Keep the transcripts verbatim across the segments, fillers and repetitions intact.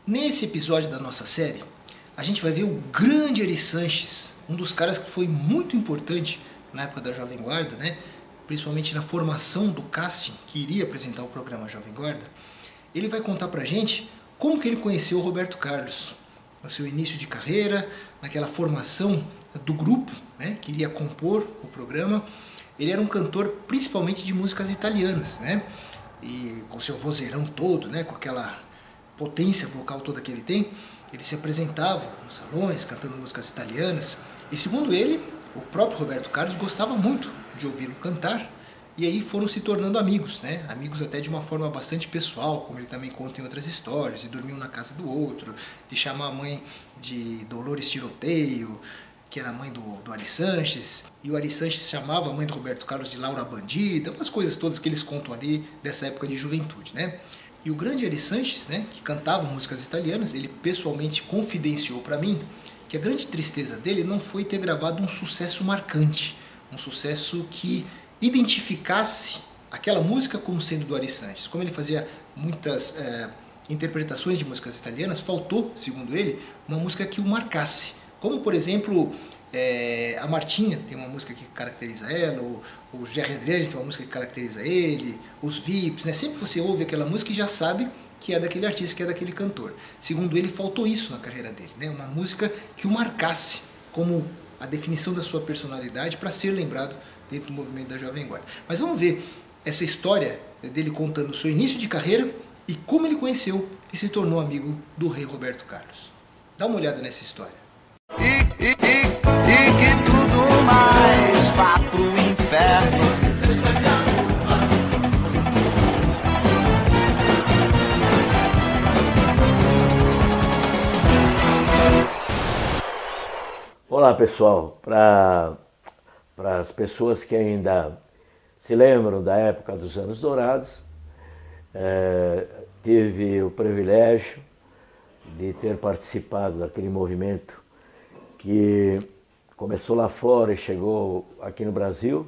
Nesse episódio da nossa série, a gente vai ver o grande Ari Sanches, um dos caras que foi muito importante na época da Jovem Guarda, né? Principalmente na formação do casting que iria apresentar o programa Jovem Guarda. Ele vai contar pra gente como que ele conheceu o Roberto Carlos, no seu início de carreira, naquela formação do grupo, né, que iria compor o programa. Ele era um cantor principalmente de músicas italianas, né? E com seu vozeirão todo, né, com aquela potência vocal toda que ele tem, ele se apresentava nos salões cantando músicas italianas. E segundo ele, o próprio Roberto Carlos gostava muito de ouvi-lo cantar. E aí foram se tornando amigos, né? Amigos até de uma forma bastante pessoal, como ele também conta em outras histórias, de dormir um na casa do outro, de chamar a mãe de Dolores Tiroteio, que era a mãe do, do Ari Sanches, e o Ari Sanches chamava a mãe do Roberto Carlos de Laura Bandida, umas coisas todas que eles contam ali dessa época de juventude, né? E o grande Ari Sanches, né, que cantava músicas italianas, ele pessoalmente confidenciou para mim que a grande tristeza dele não foi ter gravado um sucesso marcante, um sucesso que identificasse aquela música como sendo do Ari Sanches. Como ele fazia muitas é, interpretações de músicas italianas, faltou, segundo ele, uma música que o marcasse. Como, por exemplo, é, a Martinha tem uma música que caracteriza ela, o, o Jerry Adriani tem uma música que caracteriza ele, os V I Ps, né? Sempre você ouve aquela música e já sabe que é daquele artista, que é daquele cantor. Segundo ele, faltou isso na carreira dele, né? Uma música que o marcasse como a definição da sua personalidade para ser lembrado dentro do movimento da Jovem Guarda. Mas vamos ver essa história dele contando o seu início de carreira e como ele conheceu e se tornou amigo do rei Roberto Carlos. Dá uma olhada nessa história. E, e, e, e que tudo mais vá pro inferno. Olá pessoal, para para as pessoas que ainda se lembram da época dos anos dourados, é, tive o privilégio de ter participado daquele movimento que começou lá fora e chegou aqui no Brasil,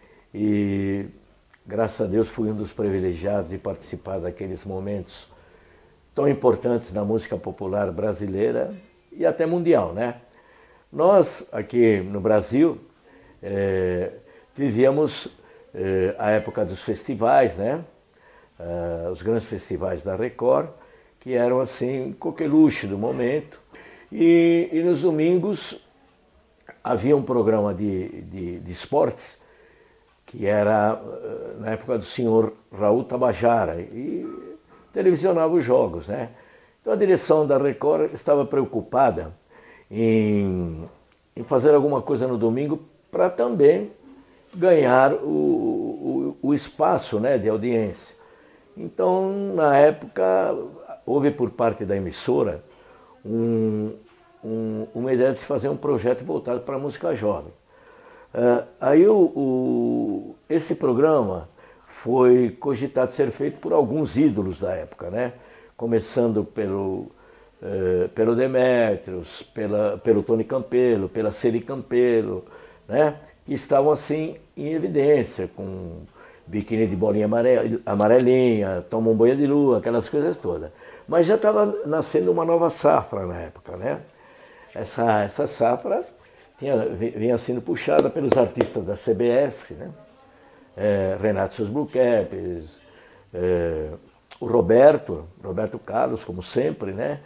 e graças a Deus fui um dos privilegiados de participar daqueles momentos tão importantes na música popular brasileira e até mundial, né? Nós aqui no Brasil é, vivíamos é, a época dos festivais, né? É, os grandes festivais da Record, que eram assim coqueluche do momento. E, e nos domingos havia um programa de, de, de esportes que era na época do senhor Raul Tabajara e televisionava os jogos, né? Então a direção da Record estava preocupada em, em fazer alguma coisa no domingo para também ganhar o, o, o espaço, né, de audiência. Então, na época, houve por parte da emissora um, um, uma ideia de se fazer um projeto voltado para a música jovem. Uh, aí o, o, esse programa foi cogitado ser feito por alguns ídolos da época, né? Começando pelo, uh, pelo Demétrios, pela, pelo Tony Campelo, pela Ceri Campelo, né? Que estavam assim em evidência, com biquíni de bolinha amarelinha, toma um banho de lua, aquelas coisas todas. Mas já estava nascendo uma nova safra na época, né? Essa, essa safra tinha, vinha sendo puxada pelos artistas da C B F, né? É, Renato Seus Blue Caps, é, o Roberto, Roberto Carlos, como sempre, né?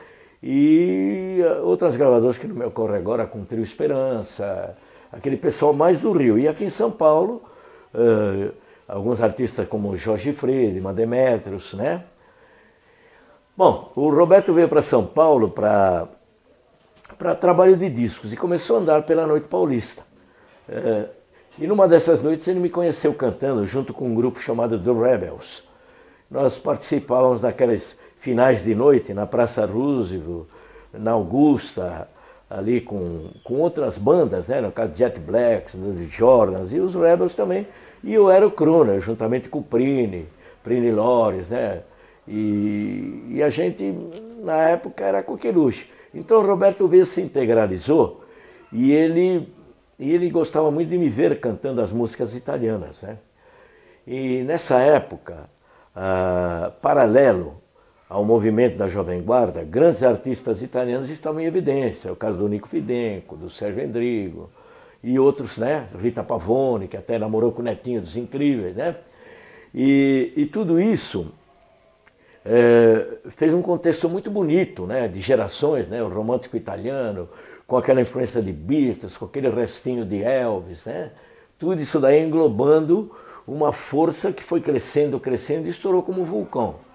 E outras gravadoras que não me ocorre agora, com o Trio Esperança, aquele pessoal mais do Rio. E aqui em São Paulo, é, alguns artistas como Jorge Friedman, Demétrios, né? Bom, o Roberto veio para São Paulo para para trabalho de discos e começou a andar pela Noite Paulista. É, e numa dessas noites ele me conheceu cantando junto com um grupo chamado The Rebels. Nós participávamos daquelas finais de noite na Praça Roosevelt, na Augusta, ali com, com outras bandas, né? No caso Jet Blacks, The Jordans e os Rebels também. E eu era o crooner, juntamente com o Prini, Prini Lores, né? E, e a gente, na época, era coqueluche. Então o Roberto veio, se integralizou e ele, e ele gostava muito de me ver cantando as músicas italianas, né? E nessa época, ah, paralelo ao movimento da Jovem Guarda, grandes artistas italianos estavam em evidência. O caso do Nico Fidenco, do Sérgio Endrigo e outros, né? Rita Pavone, que até namorou com o Netinho dos Incríveis, né? E, e tudo isso é, fez um contexto muito bonito, né? De gerações, né? O romântico italiano, com aquela influência de Beatles, com aquele restinho de Elvis, né? Tudo isso daí englobando uma força que foi crescendo, crescendo e estourou como um vulcão.